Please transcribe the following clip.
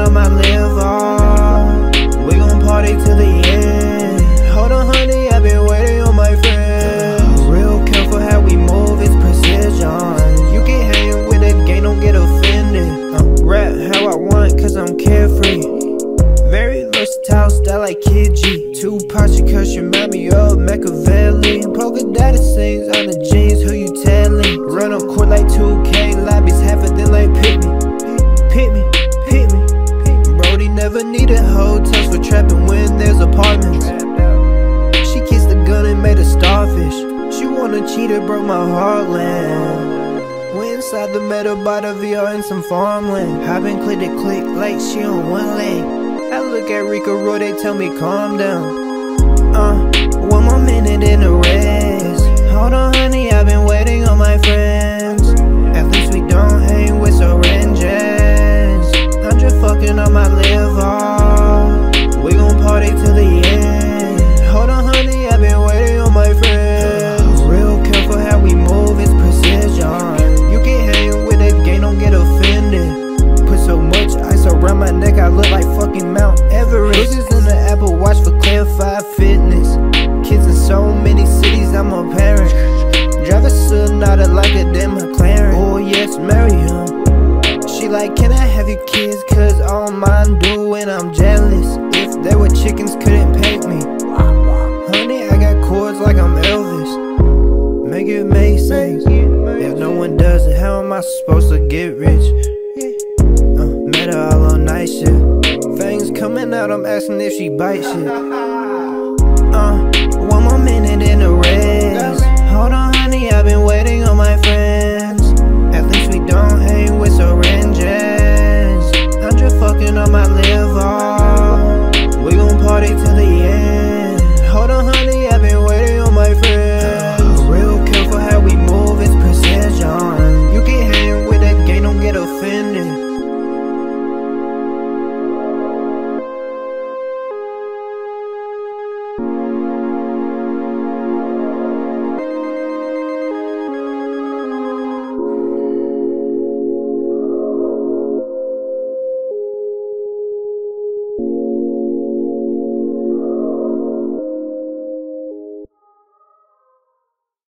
on my liver. We gon' party till the end. Hold on, honey, I've been waiting on my friends. Real careful how we move, it's precision. You can hang with the gang, don't get offended. Rap how I want, cause I'm carefree. Very versatile, style like Kid G. Too poshy, cause you remind me of Machiavelli. Polka dotted scenes on the jeans, who you telling? Run on court like 2K, lobbies half of them like pick me. Pick me, pick me. Brody never needed hotels for trapping when there's apartments. She kissed the gun and made a starfish. She wanna cheat, it broke my heartland. We inside the meadow by the VR in some farmland. Hopping click to click like she on one leg. I look at Rico Roy, they tell me calm down. One more minute in the race. Hold on, honey, I've been waiting on my friends. At least we don't hang with syringes. I'm just fucking on my liver. We gon' party till the end. Hold on, honey, I've been waiting on my friends. Real careful how we move, it's precision. You can hang with that gang, don't get offended. Put so much ice around my neck, I look like fucking Mount Everest. Bitches in the Apple Watch for clarified fitness. Kids in so many cities, I'm a parent. Drive a Sonata like a damn McLaren. Oh yes, marry him. She like, can I have your kids? Cause all mine do and I'm jealous. If they were chickens, couldn't paint me. Honey, I got chords like I'm Elvis. Make it make sense. If no one does it, how am I supposed to get rich? Met her all on night shift. Fangs coming out, I'm asking if she bite shit. One more minute in the race. Hold on, honey, I've been waiting on my friends. At least we don't hang with syringes.